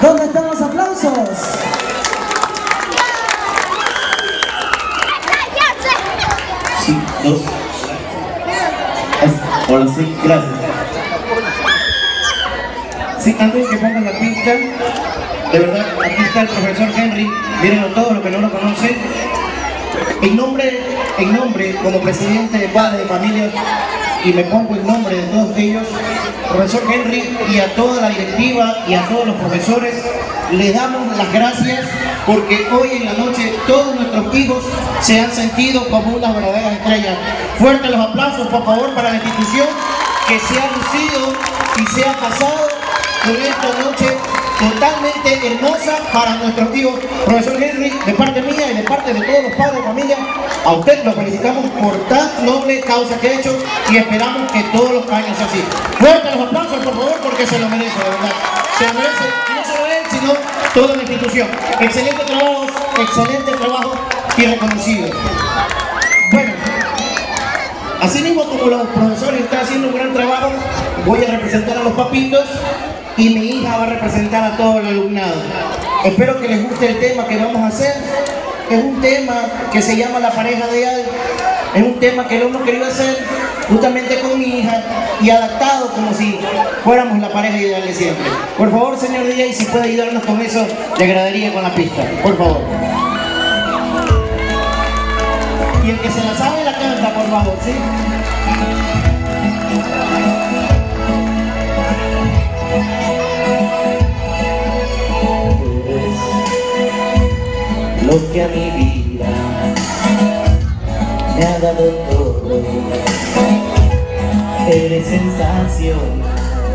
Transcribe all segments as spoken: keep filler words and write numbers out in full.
¿Dónde están los aplausos? Sí, dos. Ahora sí, gracias. Sí, antes que pongan la pista, de verdad, aquí está el profesor Henry, mírenlo todo, lo que no lo conocen. En nombre, en nombre, como presidente de padres de familia, y me pongo en nombre de todos ellos, profesor Henry, y a toda la directiva y a todos los profesores, les damos las gracias porque hoy en la noche todos nuestros hijos se han sentido como unas verdaderas estrellas. Fuertes los aplausos, por favor, para la institución que se ha lucido y se ha pasado con esta noche totalmente hermosa para nuestros hijos. Profesor Henry, de parte mía y de parte de todos los padres de familia, a usted lo felicitamos por tan noble causa que ha hecho y esperamos que todos los años sea así. Fuertes los aplausos, por favor, porque se lo merece, de verdad. Se lo merece, y no solo él, sino toda la institución. Excelente trabajo, excelente trabajo y reconocido. Bueno, así mismo como los profesores están haciendo un gran trabajo, voy a representar a los papitos y mi hija va a representar a todo el alumnado. Espero que les guste el tema que vamos a hacer. Es un tema que se llama La Pareja Ideal. Es un tema que lo hemos querido hacer justamente con mi hija y adaptado como si fuéramos la pareja ideal de siempre. Por favor, señor D J, si puede ayudarnos con eso, le agradaría con la pista. Por favor. Y el que se la sabe la canta, por favor, ¿sí? Lo que a mi vida me ha dado todo, eres sensacional.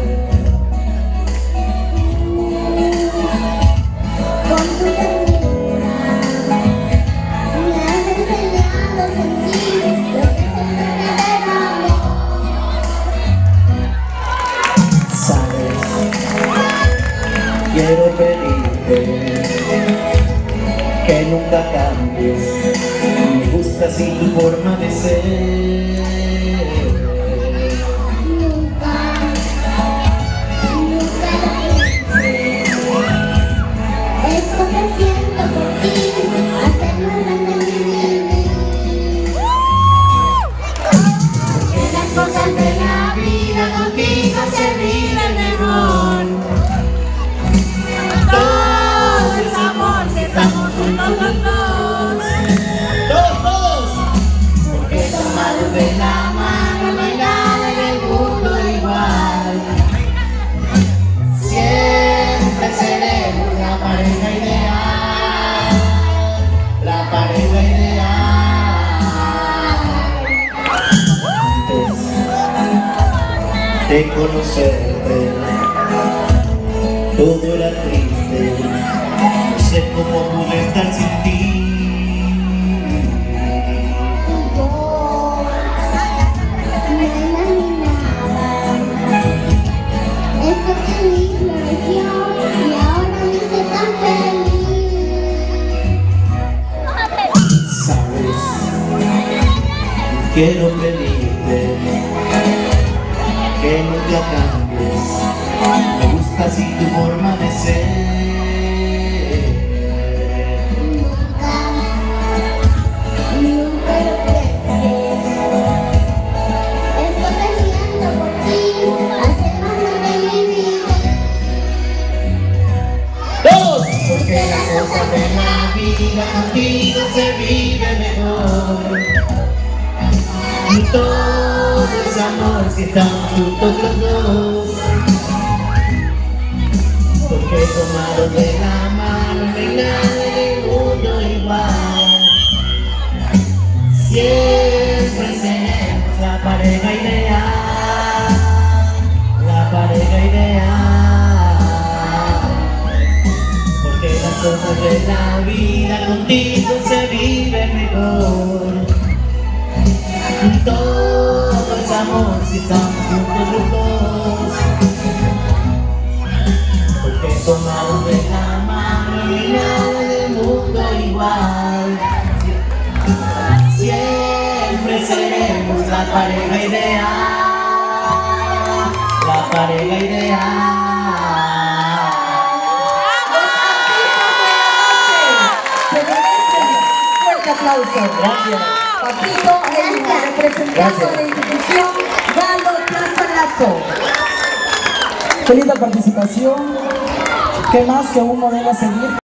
Con tu ternura me has enseñado a sentir lo que es el verdadero amor. Sabes, quiero pedirte que nunca cambies, me gusta así tu forma de ser. Nunca, nunca lo pienses. Esto que siento por ti, hacerlo grande en mí. Porque las cosas de la vida contigo se viven mejor. Todo es amor si estamos juntos los dos. ¡Todos, todos! Porque tomados de la mano no hay nada en el mundo igual. Siempre seremos la pareja ideal. La pareja ideal. Antes de conocerte, todo era triste, no sé cómo pude estar sin ti. Yo me imaginaba esto feliz floreció y ahora me hice tan feliz. Sabes, quiero pedirte que nunca cambies, me gusta así tu forma de ser. Nunca lo pienses. Esto que siento por ti hace más grande mi vida. ¡Dos! Porque las cosas de la vida contigo se vive mejor. Y todo es amor si estamos juntos los dos. Porque tomados de la mano no hay nada en el mundo igual. Siempre seremos la pareja ideal. La pareja ideal. Porque las cosas de la vida contigo se viven mejor. Todo es amor si estamos juntos los dos. Porque tomados de la mano no hay nada en el mundo igual. Siempre seremos la pareja ideal. La pareja ideal. aplauso. Gracias. Papito, Elina, representando Gracias. la institución Galo Plaza Lazo. Qué linda participación. ¿Qué más que un modelo a seguir?